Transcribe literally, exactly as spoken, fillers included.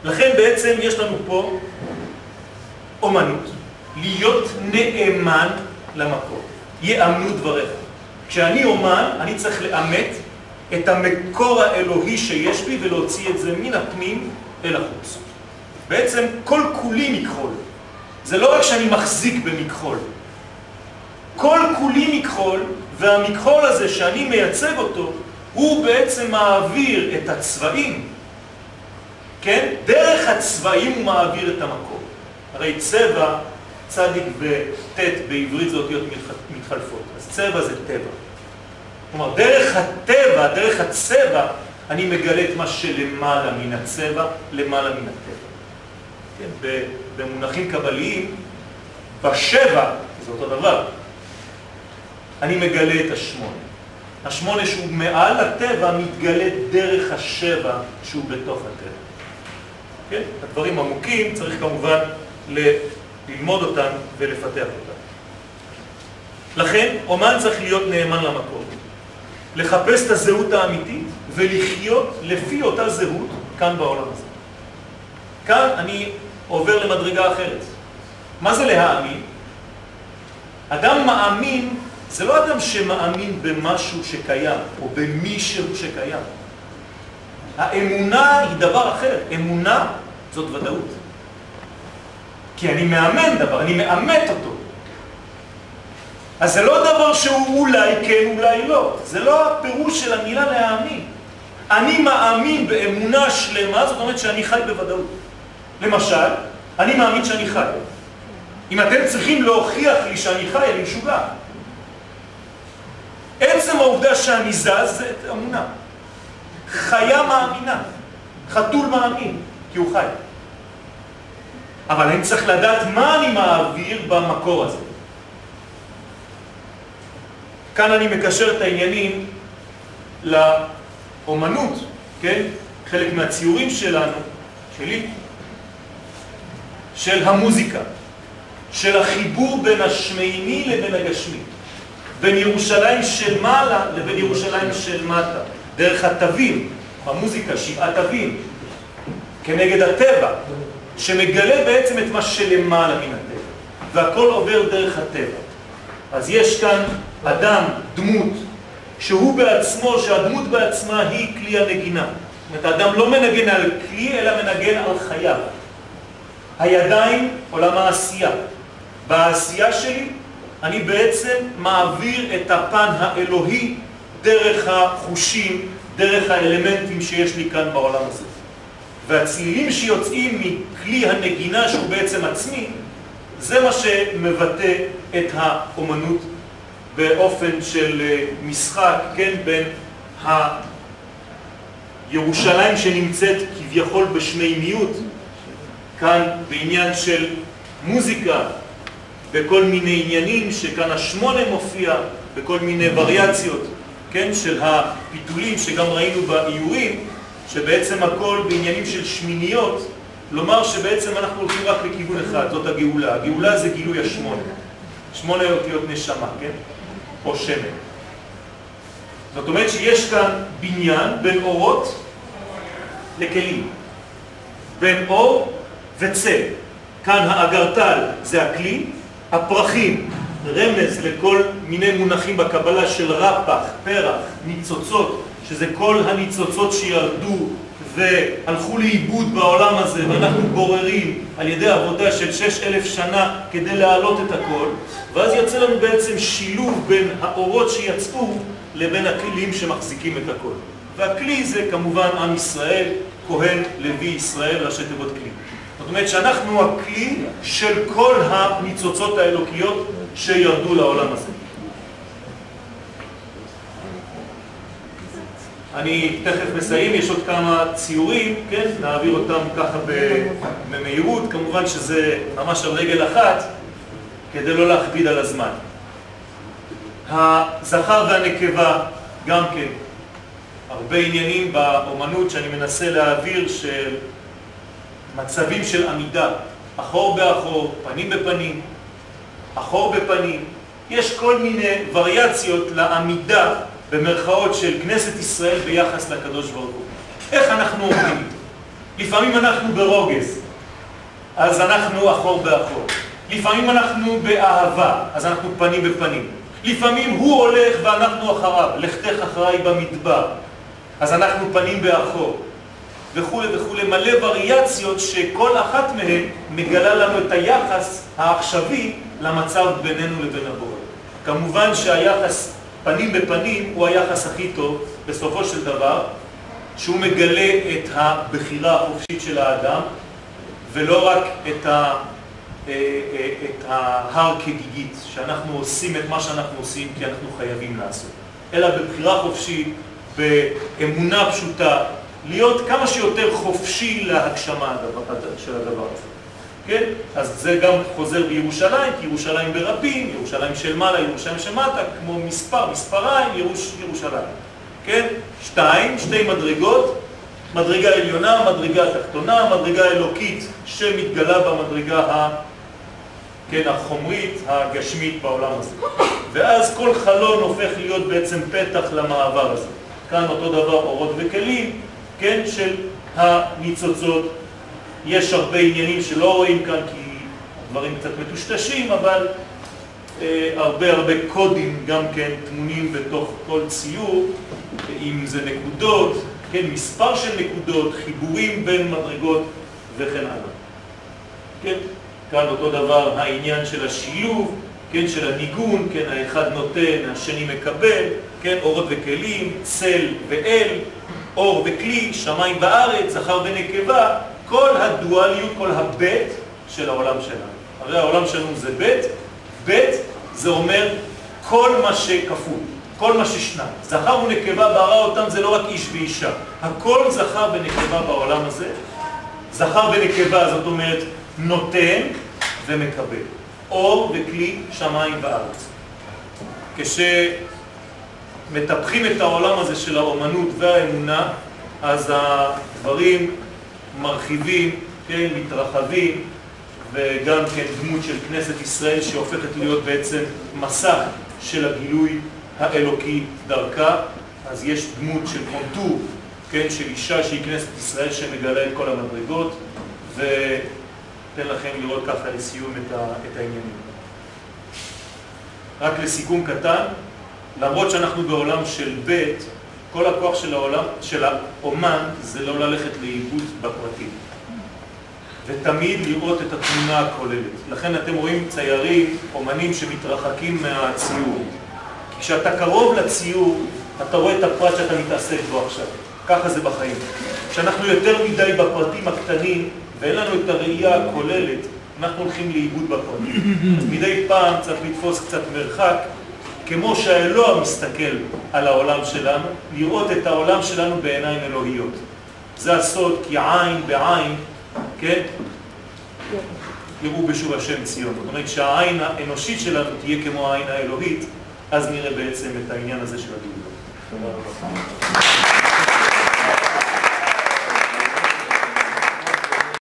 לכן בעצם יש לנו פה אומנות, להיות נאמן למקור. יאמנו דבריך. כשאני אומן, אני צריך לאמת את המקור האלוהי שיש בי ולהוציא את זה מן הפנים אל החוץ. בעצם כל כולי מכחול. זה לא רק שאני מחזיק במכחול. כל כולי מכחול, והמכחול הזה שאני מייצג אותו, הוא בעצם מעביר את הצבעים, כן? דרך הצבעים הוא מעביר את המקור. הרי צבע, צדיק וטט בעברית זה אותיות מתחלפות. אז צבע זה טבע. כלומר, דרך הטבע, דרך הצבע, אני מגלה את מה שלמעלה מן הצבע, למעלה מן הטבע. כן? במונחים קבליים, בשבע, זה אותו דבר, אני מגלה את השמונה. השמונה שהוא מעל הטבע מתגלה דרך השבע שהוא בתוך הטבע. כן? הדברים עמוקים צריך כמובן ללמוד אותם ולפתח אותם. לכן, אומן צריך להיות נאמן למקור. לחפש את הזהות האמיתית ולחיות לפי אותה זהות כאן בעולם הזה. כאן אני עובר למדרגה אחרת. מה זה להאמין? אדם מאמין זה לא אדם שמאמין במשהו שקיים או במישהו שקיים. האמונה היא דבר אחר. אמונה זאת ודאות. כי אני מאמן דבר, אני מאמת אותו. אז זה לא דבר שהוא אולי כן, אולי לא. זה לא הפירוש של המילה להאמין. אני מאמין באמונה שלמה, זאת אומרת שאני חי בוודאות. למשל, אני מאמין שאני חי. אם אתם צריכים להוכיח לי שאני חי, אני משוגע. עצם העובדה שאני זז זה אמונה. חיה מאמינה. חתול מאמין, כי הוא חי. אבל אני צריך לדעת מה אני מעביר במקור הזה. כאן אני מקשר את העניינים לאומנות, כן? חלק מהציורים שלנו, שלי, של המוזיקה, של החיבור בין השמימי לבין הגשמי, בין ירושלים של מעלה לבין ירושלים של מטה, דרך התווים, המוזיקה, שבעת תווים, כנגד הטבע, שמגלה בעצם את מה שלמעלה מן הטבע, והכל עובר דרך הטבע. אז יש כאן אדם, דמות, שהוא בעצמו, שהדמות בעצמה היא כלי הנגינה. זאת אומרת, האדם לא מנגן על כלי, אלא מנגן על חייו. הידיים, עולם העשייה. בעשייה שלי, אני בעצם מעביר את הפן האלוהי דרך החושים, דרך האלמנטים שיש לי כאן בעולם הזה. והצלילים שיוצאים מכלי הנגינה, שהוא בעצם עצמי, זה מה שמבטא את האומנות באופן של משחק, כן, בין הירושלים שנמצאת כביכול בשמימיות, כאן בעניין של מוזיקה, בכל מיני עניינים שכאן השמונה מופיע, בכל מיני וריאציות, כן, של הפיתולים שגם ראינו באיורים, שבעצם הכל בעניינים של שמיניות, לומר שבעצם אנחנו הולכים רק לכיוון אחד, זאת הגאולה. הגאולה זה גילוי השמונה. שמונה אותיות נשמה, כן? או שמן. זאת אומרת שיש כאן בניין בין אורות לכלים. בין אור וצל. כאן האגרטל זה הכלי, הפרחים, רמז לכל מיני מונחים בקבלה של רפח, פרח, ניצוצות, שזה כל הניצוצות שירדו והלכו לאיבוד בעולם הזה, ואנחנו בוררים על ידי עבודה של שש אלף שנה כדי להעלות את הכל, ואז יצא לנו בעצם שילוב בין האורות שיצאו לבין הכלים שמחזיקים את הכל. והכלי זה כמובן עם ישראל, כהן, לוי, ישראל, ראשי תיבות כלי. זאת אומרת שאנחנו הכלי של כל הניצוצות האלוקיות שירדו לעולם הזה. אני תכף מסיים, יש עוד כמה ציורים, כן? נעביר אותם ככה במהירות, כמובן שזה ממש על רגל אחת, כדי לא להכביד על הזמן. הזכר והנקבה גם כן, הרבה עניינים באומנות שאני מנסה להעביר של מצבים של עמידה, אחור באחור, פנים בפנים, אחור בפנים, יש כל מיני וריאציות לעמידה במרכאות של כנסת ישראל ביחס לקדוש ברוך הוא. איך אנחנו עומדים איתו? לפעמים אנחנו ברוגז, אז אנחנו אחור באחור. לפעמים אנחנו באהבה, אז אנחנו פנים בפנים. לפעמים הוא הולך ואנחנו אחריו, לכתך אחריי במדבר, אז אנחנו פנים באחור. וכו' וכו', מלא וריאציות שכל אחת מהן מגלה לנו את היחס העכשווי למצב בינינו לבין הבורא. כמובן שהיחס פנים בפנים הוא היחס הכי טוב בסופו של דבר, שהוא מגלה את הבחירה החופשית של האדם, ולא רק את, ה, את ההר כגיגית, שאנחנו עושים את מה שאנחנו עושים כי אנחנו חייבים לעשות, אלא בבחירה חופשית, באמונה פשוטה, להיות כמה שיותר חופשי להגשמה של הדבר הזה. כן? אז זה גם חוזר בירושלים, כי ירושלים ברבים, ירושלים של מעלה, ירושלים של מטה, כמו מספר, מספריים, ירוש, ירושלים. כן? שתיים, שתי מדרגות, מדרגה עליונה, מדרגה תחתונה, מדרגה אלוקית שמתגלה במדרגה ה... כן, החומרית, הגשמית בעולם הזה. ואז כל חלון הופך להיות בעצם פתח למעבר הזה. כאן אותו דבר אורות וכלים, כן, של הניצוצות. יש הרבה עניינים שלא רואים כאן כי דברים קצת מטושטשים, אבל אה, הרבה הרבה קודים גם כן תמונים בתוך כל ציור, אם זה נקודות, כן, מספר של נקודות, חיבורים בין מדרגות וכן הלאה. כן, כאן אותו דבר העניין של השילוב, כן, של הניגון, כן, האחד נותן, השני מקבל, כן, אורות וכלים, צל ואל, אור וכלי, שמיים וארץ, זכר ונקבה, כל הדואליות, כל הבית של העולם שלנו. הרי העולם שלנו זה בית, בית זה אומר כל מה שכפול, כל מה ששניים. זכר ונקבה ברא אותם זה לא רק איש ואישה, הכל זכר ונקבה בעולם הזה. זכר ונקבה זאת אומרת נותן ומקבל, אור וכלי, שמיים וארץ. כשמטפחים את העולם הזה של האומנות והאמונה, אז הדברים מרחיבים, כן, מתרחבים, וגם כן דמות של כנסת ישראל שהופכת להיות בעצם מסך של הגילוי האלוקי דרכה. אז יש דמות של קונטור, כן, של אישה שהיא כנסת ישראל שמגלה את כל המדרגות, ותן לכם לראות ככה לסיום את, ה, את העניינים. רק לסיכום קטן, למרות שאנחנו בעולם של בית, כל הכוח של העולם, של האומן, זה לא ללכת לאיבוד בפרטים. ותמיד לראות את התמונה הכוללת. לכן אתם רואים ציירים, אומנים שמתרחקים מהציור. כשאתה קרוב לציור, אתה רואה את הפרט שאתה מתעסק בו עכשיו. ככה זה בחיים. כשאנחנו יותר מדי בפרטים הקטנים, ואין לנו את הראייה הכוללת, אנחנו הולכים לאיבוד בפרטים. אז מדי פעם צריך לתפוס קצת מרחק, כמו שהאלוה מסתכל על העולם שלנו, לראות את העולם שלנו בעיניים אלוהיות. זה הסוד, כי עין בעין, כן? יראו בשוב השם ציון. זאת אומרת, כשהעין האנושית שלנו תהיה כמו העין האלוהית, אז נראה בעצם את העניין הזה של הגאולה. תודה רבה.